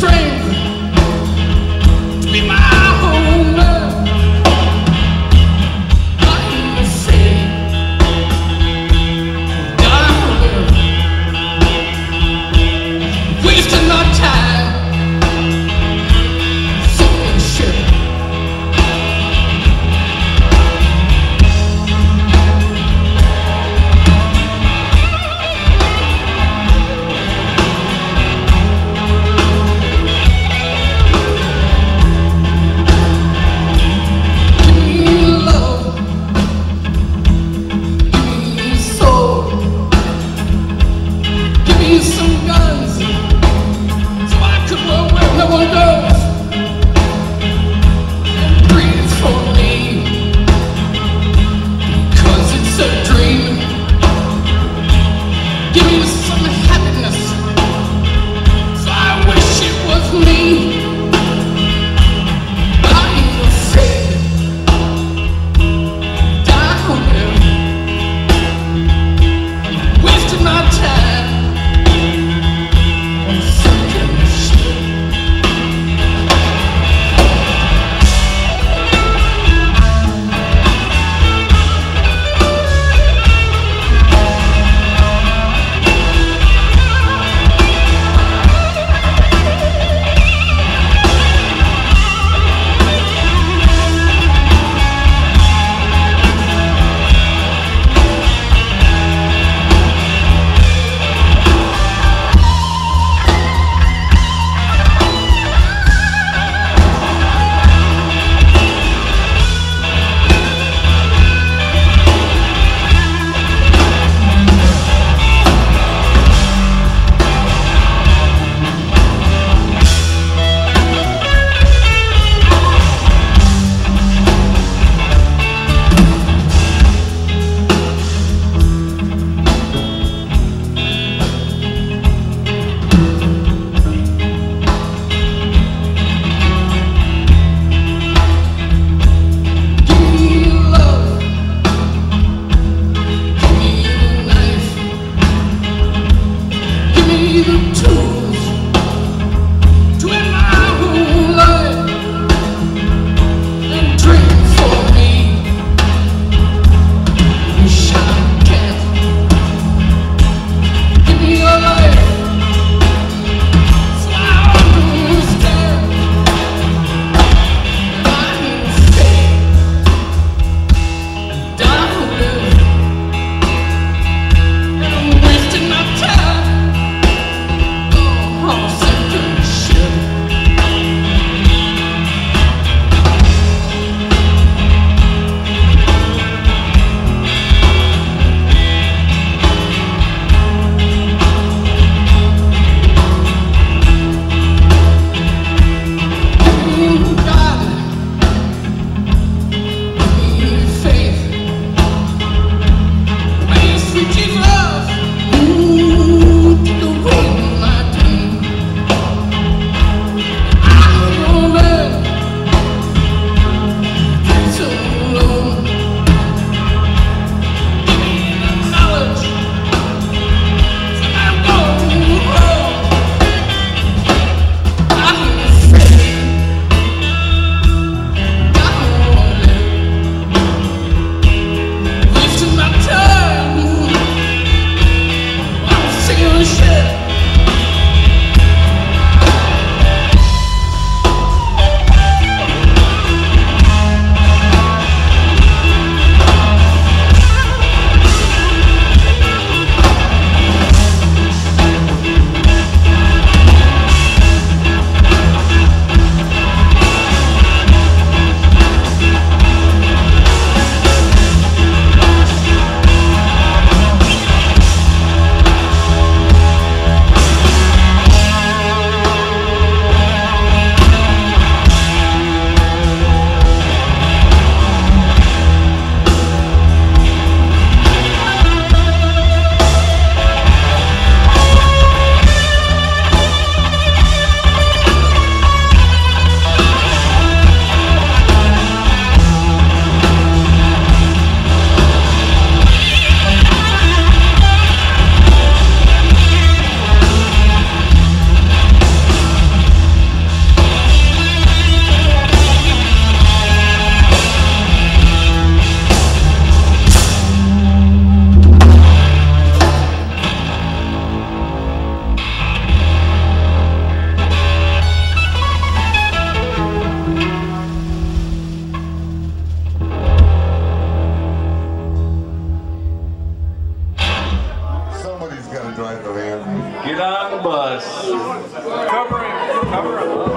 strength to be my own man. I ain't afraid. Wasting my time, sitting shit. Give me love, give me soul, give me some guns. Where no one goes and breathes for me, because it's a dream. Give me some happiness, so I wish it was me. I ain't afraid down there, wasting my time on second shit. The tools to end my whole life and dream for me. Wish I can give me your life, so I understand that I ain't staying down there and I'm wasting my time. young bus. Cover him up.